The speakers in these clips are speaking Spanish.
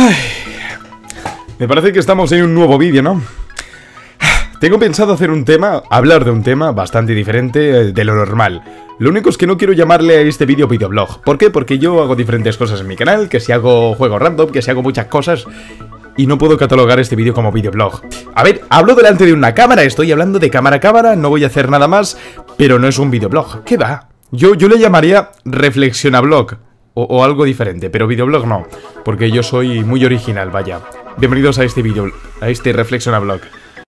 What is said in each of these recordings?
Ay, me parece que estamos en un nuevo vídeo, ¿no? Tengo pensado hacer un tema, hablar de un tema bastante diferente de lo normal. Lo único es que no quiero llamarle a este vídeo videoblog. ¿Por qué? Porque yo hago diferentes cosas en mi canal, que si hago juegos random, que si hago muchas cosas, y no puedo catalogar este vídeo como videoblog. A ver, hablo delante de una cámara, estoy hablando de cámara a cámara, no voy a hacer nada más, pero no es un videoblog. ¿Qué va? Yo le llamaría reflexionablog o algo diferente, pero videoblog no, porque yo soy muy original, vaya. Bienvenidos a este vídeo, a este reflexionablog.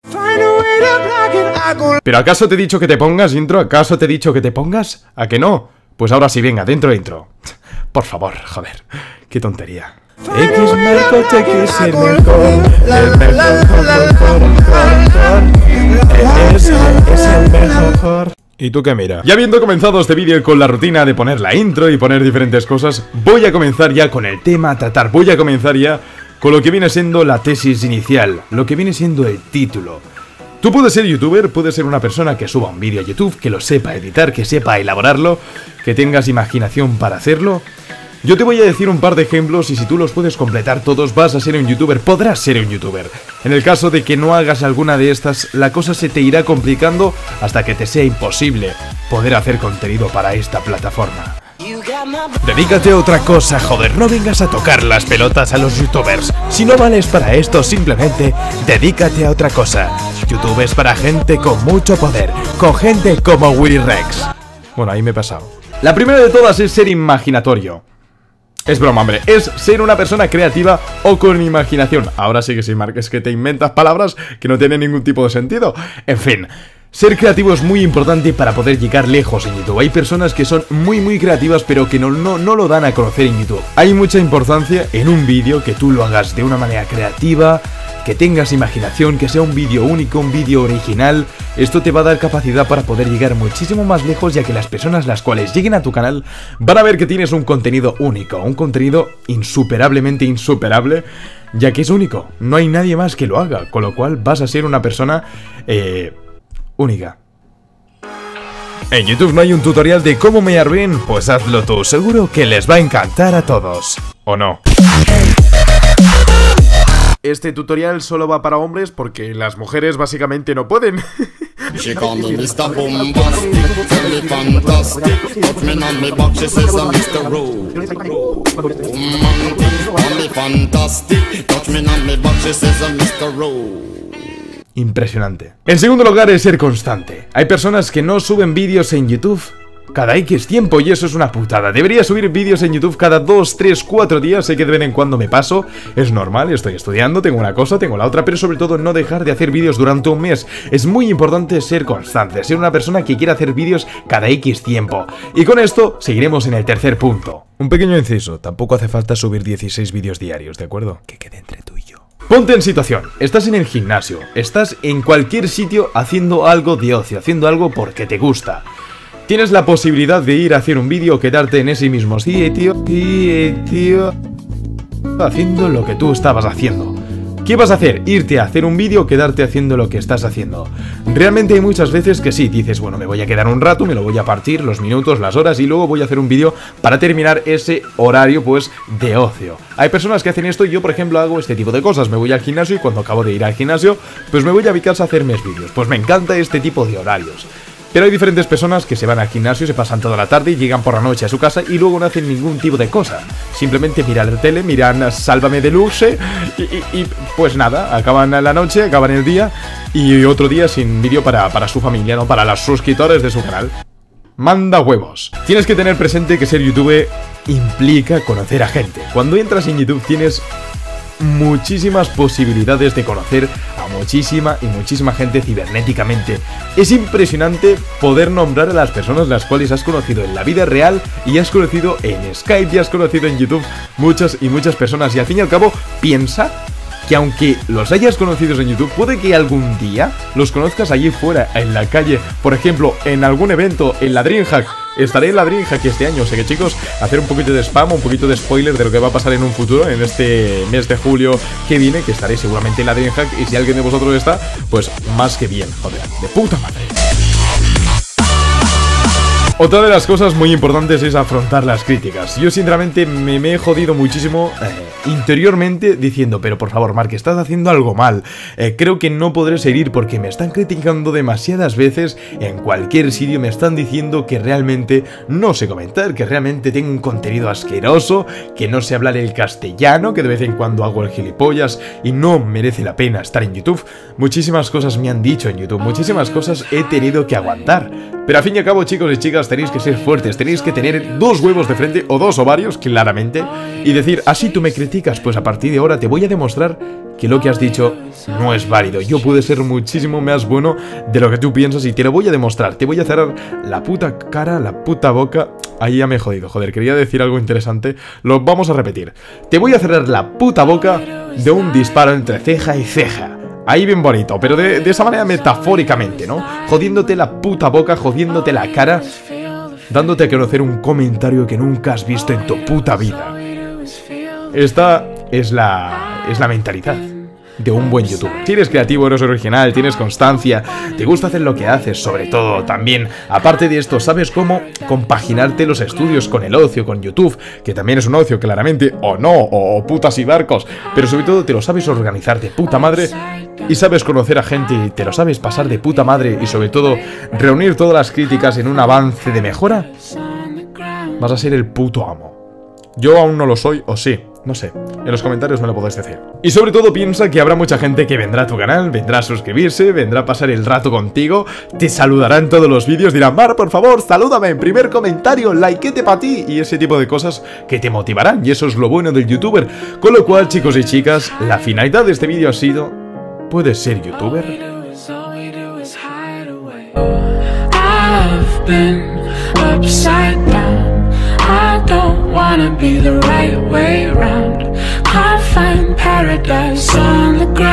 ¿Pero acaso te he dicho que te pongas, intro? ¿Acaso te he dicho que te pongas? ¿A que no? Pues ahora sí, venga, dentro intro. Por favor, joder, qué tontería. X marco, X el mejor, es el mejor. ¿Y tú qué mira? Ya habiendo comenzado este vídeo con la rutina de poner la intro y poner diferentes cosas, voy a comenzar ya con el tema a tratar. Voy a comenzar ya con lo que viene siendo la tesis inicial, lo que viene siendo el título. Tú puedes ser youtuber, puedes ser una persona que suba un vídeo a YouTube, que lo sepa editar, que sepa elaborarlo, que tengas imaginación para hacerlo. Yo te voy a decir un par de ejemplos y si tú los puedes completar todos vas a ser un youtuber, podrás ser un youtuber. En el caso de que no hagas alguna de estas, la cosa se te irá complicando hasta que te sea imposible poder hacer contenido para esta plataforma. Dedícate a otra cosa, joder, no vengas a tocar las pelotas a los youtubers. Si no vales para esto, simplemente dedícate a otra cosa. YouTube es para gente con mucho poder, con gente como Willy Rex. Bueno, ahí me he pasado. La primera de todas es ser imaginatorio. Es broma, hombre, es ser una persona creativa o con imaginación. Ahora sí que sí, Mark, es que te inventas palabras que no tienen ningún tipo de sentido. En fin, ser creativo es muy importante para poder llegar lejos en YouTube. Hay personas que son muy creativas pero que no lo dan a conocer en YouTube. Hay mucha importancia en un vídeo que tú lo hagas de una manera creativa, que tengas imaginación, que sea un vídeo único, un vídeo original. Esto te va a dar capacidad para poder llegar muchísimo más lejos, ya que las personas las cuales lleguen a tu canal van a ver que tienes un contenido único, un contenido insuperablemente insuperable, ya que es único, no hay nadie más que lo haga, con lo cual vas a ser una persona única. En YouTube no hay un tutorial de cómo mear bien, pues hazlo tú, seguro que les va a encantar a todos. ¿O no? Este tutorial solo va para hombres porque las mujeres básicamente no pueden. Impresionante. En segundo lugar es ser constante. Hay personas que no suben vídeos en YouTube cada X tiempo y eso es una putada. Debería subir vídeos en YouTube cada 2, 3, 4 días. Sé que de vez en cuando me paso, es normal, estoy estudiando, tengo una cosa, tengo la otra, pero sobre todo no dejar de hacer vídeos durante un mes. Es muy importante ser constante, ser una persona que quiera hacer vídeos cada X tiempo. Y con esto seguiremos en el tercer punto. Un pequeño inciso, tampoco hace falta subir 16 vídeos diarios, ¿de acuerdo? Que quede entre tú y yo. Ponte en situación, estás en el gimnasio, estás en cualquier sitio haciendo algo de ocio, haciendo algo porque te gusta. Tienes la posibilidad de ir a hacer un vídeo o quedarte en ese mismo sitio, haciendo lo que tú estabas haciendo. ¿Qué vas a hacer? ¿Irte a hacer un vídeo o quedarte haciendo lo que estás haciendo? Realmente hay muchas veces que sí, dices, bueno, me voy a quedar un rato, me lo voy a partir, los minutos, las horas y luego voy a hacer un vídeo para terminar ese horario, pues, de ocio. Hay personas que hacen esto y yo, por ejemplo, hago este tipo de cosas. Me voy al gimnasio y cuando acabo de ir al gimnasio, pues me voy a mi casa a hacer mis vídeos. Pues me encanta este tipo de horarios. Pero hay diferentes personas que se van al gimnasio, se pasan toda la tarde y llegan por la noche a su casa y luego no hacen ningún tipo de cosa. Simplemente miran la tele, miran Sálvame Deluxe y pues nada, acaban la noche, acaban el día y otro día sin vídeo para su familia, ¿no? Para los suscriptores de su canal. Manda huevos. Tienes que tener presente que ser youtuber implica conocer a gente. Cuando entras en YouTube tienes muchísimas posibilidades de conocer a muchísima gente cibernéticamente. Es impresionante poder nombrar a las personas las cuales has conocido en la vida real y has conocido en Skype y has conocido en YouTube muchas personas y al fin y al cabo piensa que aunque los hayas conocido en YouTube, puede que algún día los conozcas allí fuera, en la calle, por ejemplo, en algún evento, en la DreamHack. Estaré en la DreamHack este año, así que chicos, hacer un poquito de spam, un poquito de spoiler de lo que va a pasar en un futuro, en este mes de julio que viene, que estaré seguramente en la DreamHack, y si alguien de vosotros está, pues más que bien, joder, de puta madre. Otra de las cosas muy importantes es afrontar las críticas. Yo sinceramente me he jodido muchísimo interiormente diciendo, pero por favor Mark, estás haciendo algo mal. Creo que no podré seguir porque me están criticando demasiadas veces. En cualquier sitio me están diciendo que realmente no sé comentar, que realmente tengo un contenido asqueroso, que no sé hablar el castellano, que de vez en cuando hago el gilipollas y no merece la pena estar en YouTube. Muchísimas cosas me han dicho en YouTube, muchísimas cosas he tenido que aguantar. Pero al fin y al cabo, chicos y chicas, tenéis que ser fuertes, tenéis que tener 2 huevos de frente o 2 ovarios, claramente, y decir, así tú me criticas, pues a partir de ahora te voy a demostrar que lo que has dicho no es válido. Yo puedo ser muchísimo más bueno de lo que tú piensas y te lo voy a demostrar. Te voy a cerrar la puta cara, la puta boca. Ahí ya me he jodido, joder, quería decir algo interesante. Lo vamos a repetir. Te voy a cerrar la puta boca de un disparo entre ceja y ceja. Ahí bien bonito, pero de esa manera metafóricamente, ¿no? Jodiéndote la puta boca, jodiéndote la cara, dándote a conocer un comentario que nunca has visto en tu puta vida. Esta es la mentalidad de un buen youtuber. Si eres creativo, eres original, tienes constancia, te gusta hacer lo que haces, sobre todo también, aparte de esto, sabes cómo compaginarte los estudios con el ocio, con YouTube, que también es un ocio claramente, o no, o putas y barcos, pero sobre todo te lo sabes organizar de puta madre y sabes conocer a gente y te lo sabes pasar de puta madre y sobre todo reunir todas las críticas en un avance de mejora, vas a ser el puto amo. Yo aún no lo soy, o sí, no sé, en los comentarios me lo podéis decir. Y sobre todo piensa que habrá mucha gente que vendrá a tu canal, vendrá a suscribirse, vendrá a pasar el rato contigo, te saludará en todos los vídeos, dirán, Mar, por favor, salúdame, primer comentario, likeete para ti, y ese tipo de cosas que te motivarán, y eso es lo bueno del youtuber. Con lo cual, chicos y chicas, la finalidad de este vídeo ha sido, ¿puedes ser youtuber? I don't wanna be the right way round. Can't find paradise on the ground.